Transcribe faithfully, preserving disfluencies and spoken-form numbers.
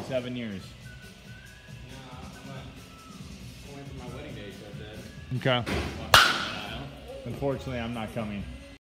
seven years. Yeah, I'm uh, going for my wedding day, so I said. Okay. Unfortunately, I'm not coming.